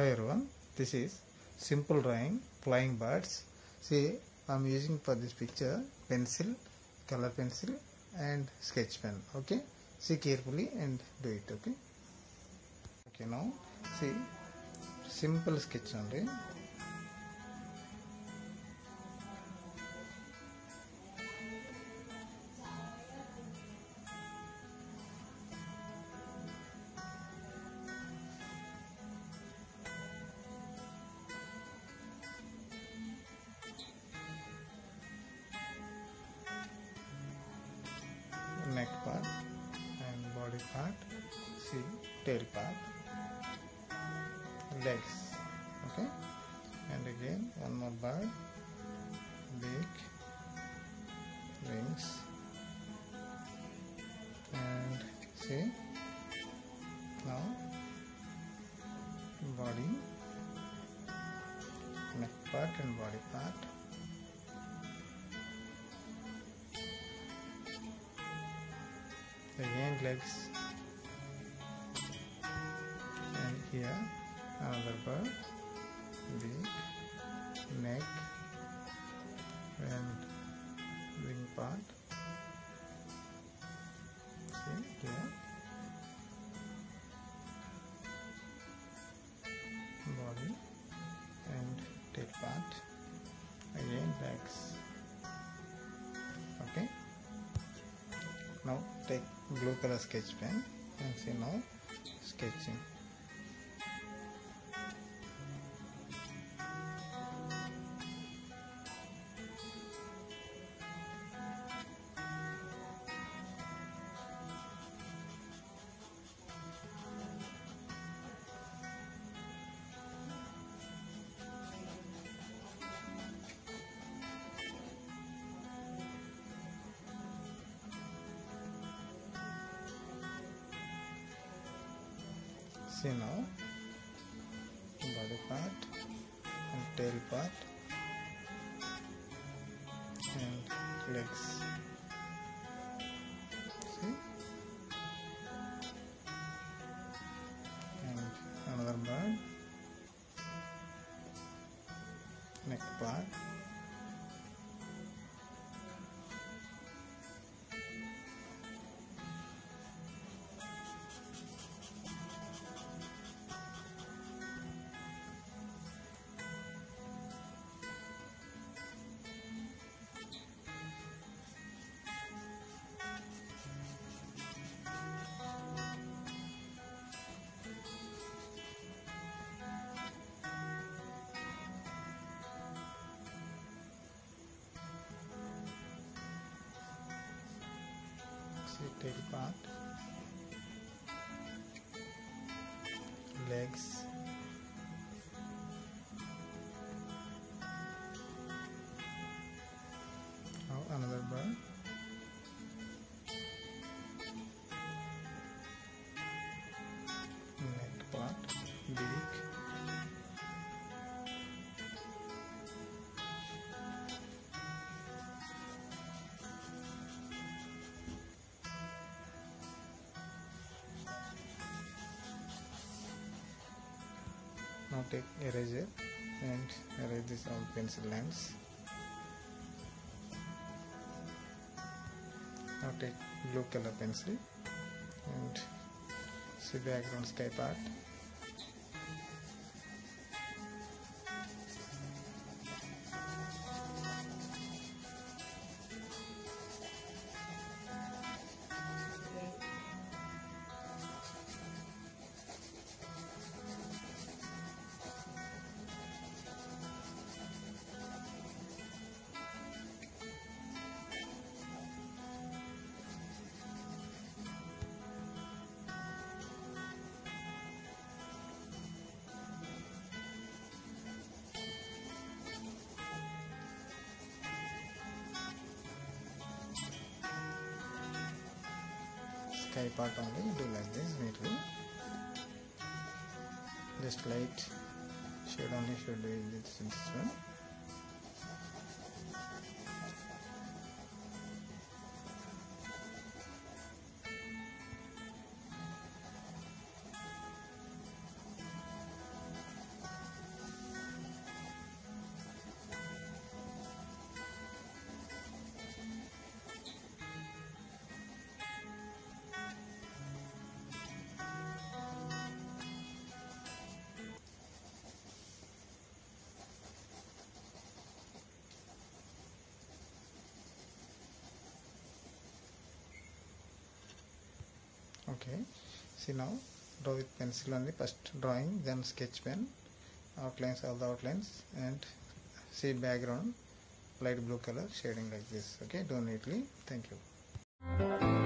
Hi everyone, this is simple drawing flying birds. See, I am using for this picture pencil, color pencil and sketch pen. Okay, see carefully and do it. Okay, now see simple sketch only. Neck part and body part, see tail part, legs, okay, and again one more bird, beak, wings, and see now body, neck part and body part. Again legs, and here another bird, beak, neck and wing part. See here body and tail part. Again legs. Okay, now take blue color sketch pen and see now sketching. See now body part and tail part and legs. See, and another bird, neck part, tail part, legs, now another bird, neck part, beak, now take eraser and erase this all pencil lines. Now take blue color pencil and see background sky part. Sky part only, do like this neatly. Just light shade only should be this one. Okay, see now draw with pencil only, first drawing, then sketch pen, outlines, all the outlines, and see background light blue color shading like this. Okay, do neatly. Thank you.